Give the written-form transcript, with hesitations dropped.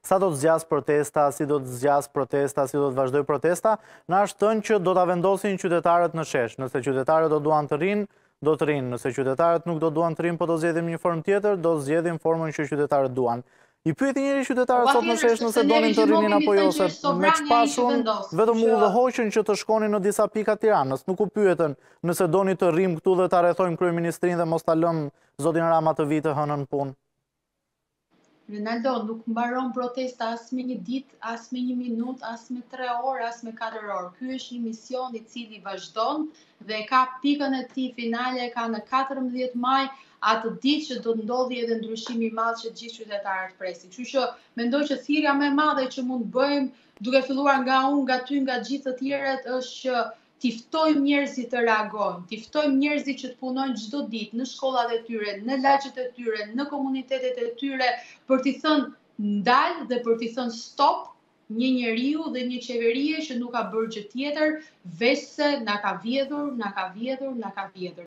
Sa do të zgjas protesta, si do të zgjas protesta, si do të vazhdoj protesta, na është thënë që do ta vendosin qytetarët në shesh. Nëse qytetarët do duan të rinë, do të rinë. Nëse qytetarët nuk do duan të rinë, po do zgjedhin një formë tjetër, do zgjedhin formën që qytetarët duan. I pyeti njëri qytetarët sot në shesh nëse donin të rinin apo jo, se me çpashun vetëm u udhëhoqën që të shkonin në disa pika Tiranës. Nuk u pyetën nëse doni të rrim këtu dhe ta rrethojmë kryeministrinë dhe mos ta lëm zotin Rama të vitë hënën punë. Ronaldo, nuk mbaron protesta as me një ditë, as me një minutë, as me 3 orë, as me 4 orë. Ky është një mision I cili vazhdon dhe ka pikën e tij finale, ka në 14 maj, atë ditë që do të ndodhi edhe ndryshimi I madh që gjithë qytetarët presin. Kështu që mendoj që thirrja më e madhe që mund bëjmë, duke filluar nga unë, nga ty, nga gjithë të tjerët, është që t'i ftojmë njerëzit të reagojnë, t'i ftojmë njerëzit që të punojnë çdo ditë në shkollat e tyre, në lagjet e tyre, në komunitetet e tyre, për t'i thënë ndal dhe për t'i thënë stop një njeriu dhe një qeverie që nuk ka bërë gjë tjetër, veç se na ka vjedhur, na ka vjedhur, na ka vjedhur.